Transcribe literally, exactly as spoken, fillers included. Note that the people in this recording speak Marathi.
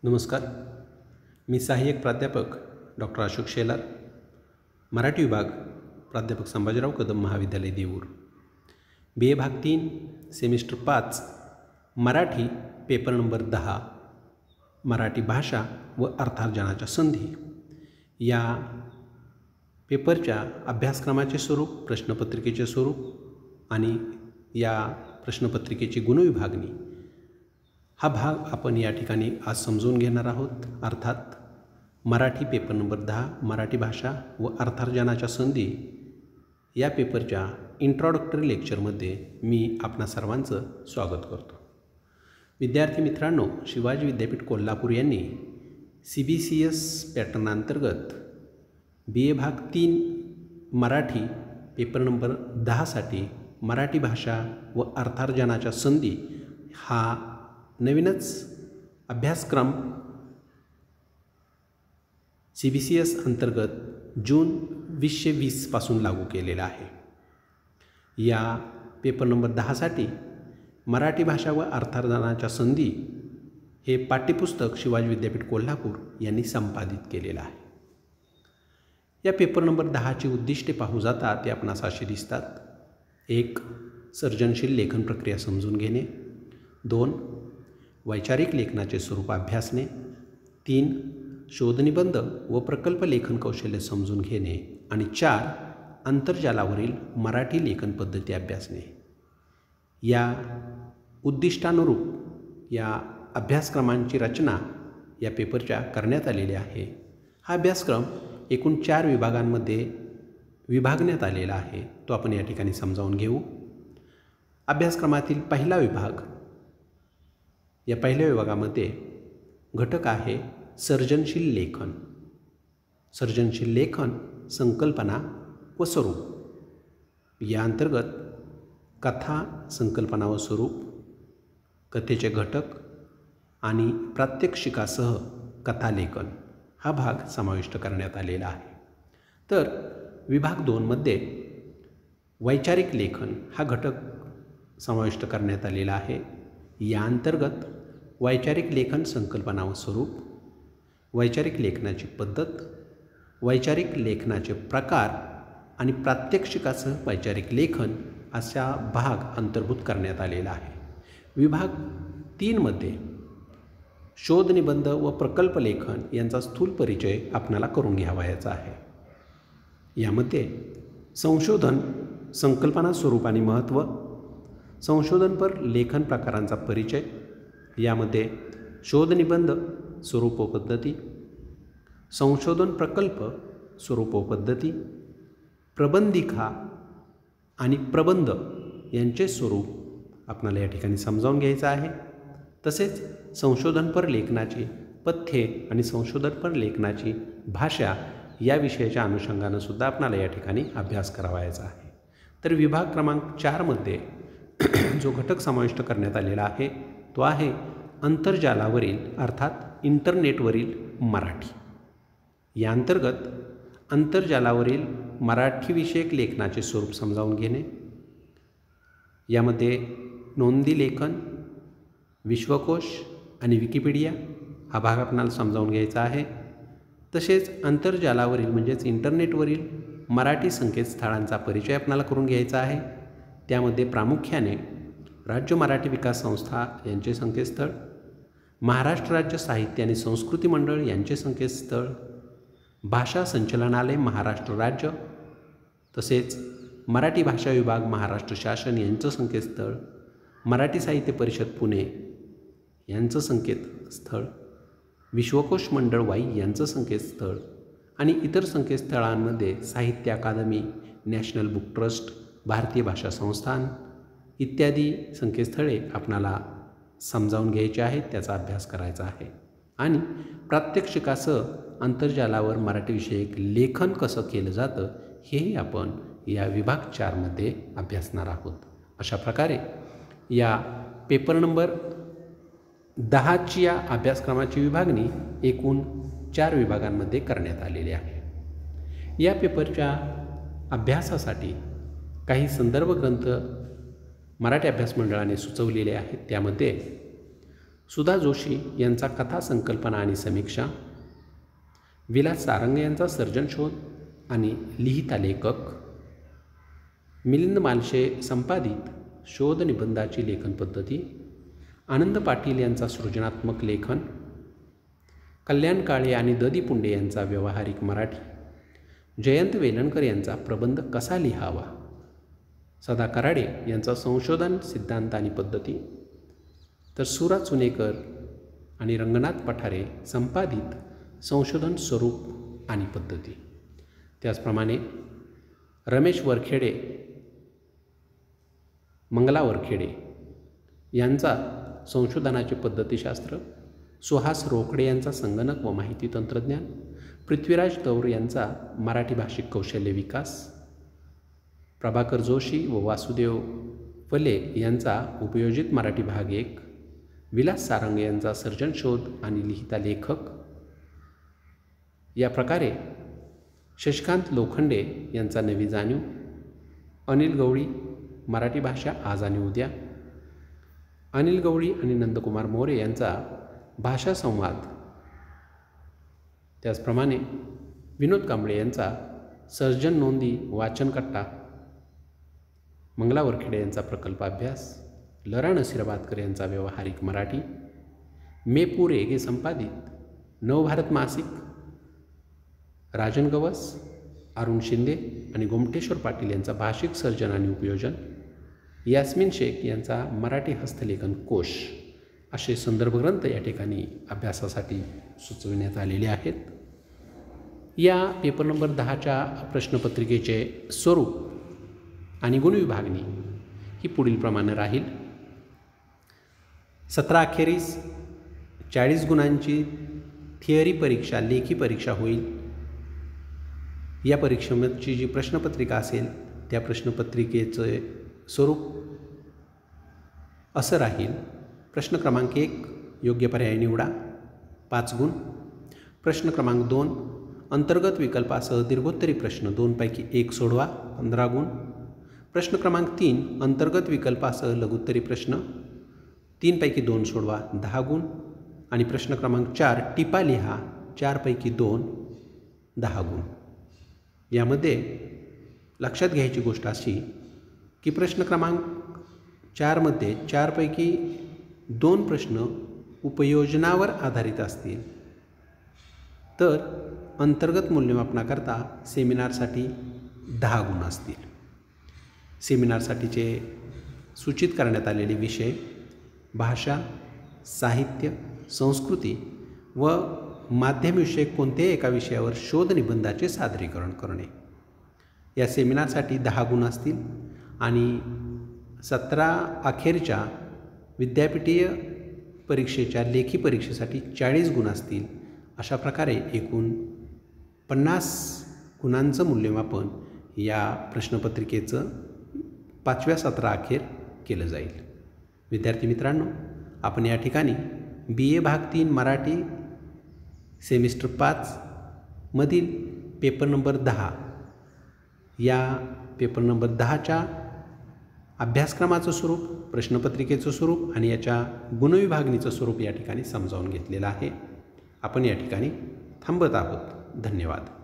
नमस्कार. मी सहाय्यक प्राध्यापक डॉक्टर अशोक शेलार, मराठी विभाग, प्राध्यापक संभाजीराव कदम महाविद्यालय देऊर. बी ए भाग तीन सेमिस्टर पाच मराठी पेपर नंबर दहा मराठी भाषा व अर्थार्जनाच्या संधी या पेपरच्या अभ्यासक्रमाचे स्वरूप, प्रश्नपत्रिकेचे स्वरूप आणि या प्रश्नपत्रिकेची गुणविभागणी हा भाग आपण या ठिकाणी आज समजून घेणार आहोत. अर्थात मराठी पेपर नंबर दहा मराठी भाषा व अर्थार्जनाच्या संधी या पेपरच्या इंट्रोडक्टरी लेक्चरमध्ये मी आपणा सर्वांचं स्वागत करतो. विद्यार्थी मित्रांनो, शिवाजी विद्यापीठ कोल्हापूर यांनी C B C S pattern अंतर्गत बी ए भाग तीन मराठी पेपर नंबर दहासाठी मराठी भाषा व अर्थार्जनाच्या संधी हा नवीनच अभ्यासक्रम सी बी सी एस अंतर्गत जून वीसशे वीसपासून लागू केलेला आहे. या पेपर नंबर दहासाठी मराठी भाषा व अर्थार्जनाच्या संधी हे पाठ्यपुस्तक शिवाजी विद्यापीठ कोल्हापूर यांनी संपादित केलेलं आहे. या पेपर नंबर दहाची उद्दिष्टे पाहू जाता ते आपणास अशी दिसतात. एक, सर्जनशील लेखन प्रक्रिया समजून घेणे. दोन, वैचारिक लेखनाचे स्वरूप अभ्यासणे. तीन, शोधनिबंध व प्रकल्प लेखन कौशल्य समजून घेणे. आणि चार, आंतरजालावरील मराठी लेखन पद्धती अभ्यासणे. या उद्दिष्टानुरूप या अभ्यासक्रमांची रचना या पेपरच्या करण्यात आलेली आहे. हा अभ्यासक्रम एकूण चार विभागांमध्ये विभागण्यात आलेला आहे, तो आपण या ठिकाणी समजावून घेऊ. अभ्यासक्रमातील पहिला विभाग, या पहिल्या विभागामध्ये घटक आहे सर्जनशील लेखन. सर्जनशील लेखन, संकल्पना व स्वरूप. या अंतर्गत कथा, संकल्पना व स्वरूप, कथेचे घटक आणि प्रात्यक्षिकासह कथालेखन हा भाग समाविष्ट करण्यात आलेला आहे. तर विभाग दोनमध्ये वैचारिक लेखन हा घटक समाविष्ट करण्यात आलेला आहे. या अंतर्गत वैचारिक लेखन, संकल्पना व स्वरूप, वैचारिक लेखनाची पद्धत, वैचारिक लेखनाचे प्रकार आणि प्रात्यक्षिकासह वैचारिक लेखन असा भाग अंतर्भूत करण्यात आलेला आहे. विभाग तीनमध्ये शोधनिबंध व प्रकल्प लेखन यांचा स्थूल परिचय आपणाला करून घ्यावायचा आहे. यामध्ये संशोधन, संकल्पना, स्वरूप आणि महत्त्व, संशोधनपर लेखन प्रकारांचा परिचय, यामध्ये शोधनिबंध, स्वरूप व पद्धती, संशोधन प्रकल्प, स्वरूप व पद्धती, प्रबंधिका आणि प्रबंध यांचे स्वरूप आपणाला या ठिकाणी समजावून घ्यायचं आहे. तसेच संशोधनपर लेखनाची पथ्ये आणि संशोधनपर लेखनाची भाषा या विषयाच्या अनुषंगानं सुद्धा आपणाला या ठिकाणी अभ्यास करावायचा आहे. तर विभाग क्रमांक चारमध्ये जो घटक समाविष्ट करण्यात आलेला आहे तो आहे आंतरजालावरील अर्थात इंटरनेटवरील मराठी. या अंतर्गत आंतरजालावरील मराठीविषयक लेखनाचे स्वरूप समजावून घेणे. यामध्ये नोंदी लेखन, विश्वकोश आणि विकिपीडिया हा भाग आपणाला समजावून घ्यायचा आहे. तसेच आंतरजालावरील म्हणजेच इंटरनेटवरील मराठी संकेतस्थळांचा परिचय आपणाला करून घ्यायचा आहे. त्यामध्ये प्रामुख्याने राज्य मराठी विकास संस्था यांचे संकेतस्थळ, महाराष्ट्र राज्य साहित्य आणि संस्कृती मंडळ यांचे संकेतस्थळ, भाषा संचालनालय महाराष्ट्र राज्य, तसेच मराठी भाषा विभाग महाराष्ट्र शासन यांचं संकेतस्थळ, मराठी साहित्य परिषद पुणे यांचं संकेतस्थळ, विश्वकोश मंडळ वाई यांचं संकेतस्थळ आणि इतर संकेतस्थळांमध्ये साहित्य अकादमी, नॅशनल बुक ट्रस्ट, भारतीय भाषा संस्थान इत्यादी संकेतस्थळे आपणाला समजावून घ्यायचे आहेत, त्याचा अभ्यास करायचा आहे. आणि प्रात्यक्षिकासह आंतरजालावर मराठीविषयक लेखन कसं केलं जातं हेही आपण या विभाग चारमध्ये अभ्यासणार आहोत. अशा प्रकारे या पेपर नंबर दहाची या अभ्यासक्रमाची विभागणी एकूण चार विभागांमध्ये करण्यात आलेली आहे. या पेपरच्या अभ्यासासाठी काही संदर्भ ग्रंथ मराठी अभ्यास मंडळाने सुचवलेले आहेत. त्यामध्ये सुधा जोशी यांचा कथा संकल्पना आणि समीक्षा, विलास सारंग यांचा सर्जन शोध आणि लिहिता लेखक, मिलिंद मालशे संपादित शोध निबंधाची लेखन पद्धती, आनंद पाटील यांचा सृजनात्मक लेखन, कल्याण काळे आणि ददी पुंडे यांचा व्यावहारिक मराठी, जयंत वेलणकर यांचा प्रबंध कसा लिहावा, सदा कराडे यांचा संशोधन सिद्धांत आणि पद्धती, तर सुराज सुनेकर आणि रंगनाथ पठारे संपादित संशोधन स्वरूप आणि पद्धती. त्याचप्रमाणे रमेश वरखेडे, मंगला वरखेडे यांचा संशोधनाचे पद्धतीशास्त्र, सुहास रोकडे यांचा संगणक व माहिती तंत्रज्ञान, पृथ्वीराज तौर यांचा मराठी भाषिक कौशल्य विकास, प्रभाकर जोशी व वासुदेव फले यांचा उपयोजित मराठी भाग एक, विलास सारंग यांचा सर्जन शोध आणि लिहिता लेखक. या प्रकारे शशिकांत लोखंडे यांचा नवी जाणीव, अनिल गवळी मराठी भाषा आज आणि उद्या, अनिल गवळी आणि नंदकुमार मोरे यांचा भाषा संवाद, त्याचप्रमाणे विनोद कांबळे यांचा सर्जन नोंदी वाचन कट्टा, मंगला वरखेडे यांचा प्रकल्प अभ्यास, लरा नसीराबादकर यांचा व्यावहारिक मराठी, मेपू रेगे संपादित नवभारत मासिक, राजन गवस, अरुण शिंदे आणि गोमटेश्वर पाटील यांचा भाषिक सर्जन आणि उपयोजन, यास्मिन शेख यांचा मराठी हस्तलेखन कोश असे संदर्भ ग्रंथ या ठिकाणी अभ्यासासाठी सुचविण्यात आलेले आहेत. या पेपर नंबर दहाच्या प्रश्नपत्रिकेचे स्वरूप आणि गुणविभागणी ही पुढील प्रमाणे राहील. सतरा अखेरीस चाळीस गुणांची थिअरी परीक्षा, लेखी परीक्षा होईल. या परीक्षेची जी प्रश्नपत्रिका असेल त्या प्रश्नपत्रिकेचे स्वरूप असं राहील. प्रश्न क्रमांक एक योग्य पर्याय निवडा, पाच गुण. प्रश्न क्रमांक दोन अंतर्गत विकल्पासह दीर्घोत्तरी प्रश्न, दोनपैकी एक सोडवा, पंधरा गुण. प्रश्न क्रमांक तीन अंतर्गत विकल्पासह लघुत्तरी प्रश्न, तीनपैकी दोन सोडवा, दहा गुण. आणि प्रश्न क्रमांक चार टिपा लिहा, चारपैकी दोन, दहा गुण. यामध्ये लक्षात घ्यायची गोष्ट अशी की प्रश्न क्रमांक चारमध्ये चारपैकी दोन प्रश्न उपयोजनावर आधारित असतील, तर अंतर्गत मूल्यमापनाकरता सेमिनारसाठी दहा गुण असतील. सेमिनारसाठीचे सूचित करण्यात आलेले विषय भाषा, साहित्य, संस्कृती व माध्यमविषयक कोणत्याही एका विषयावर शोध निबंधाचे सादरीकरण करणे. या सेमिनारसाठी दहा गुण असतील आणि सतरा अखेरच्या विद्यापीठीय परीक्षेच्या लेखी परीक्षेसाठी चाळीस गुण असतील. अशा प्रकारे एकूण पन्नास गुणांचं मूल्यमापन या प्रश्नपत्रिकेचं पाचव्या सतरा अखेर केलं जाईल. विद्यार्थी मित्रांनो, आपण या ठिकाणी बी ए भाग तीन मराठी सेमिस्टर पाच मधील पेपर नंबर दहा या पेपर नंबर दहाच्या अभ्यासक्रमाचं स्वरूप, प्रश्नपत्रिकेचं स्वरूप आणि याच्या गुणविभागणीचं स्वरूप या ठिकाणी समजावून घेतलेलं आहे. आपण या ठिकाणी थांबत आहोत. धन्यवाद.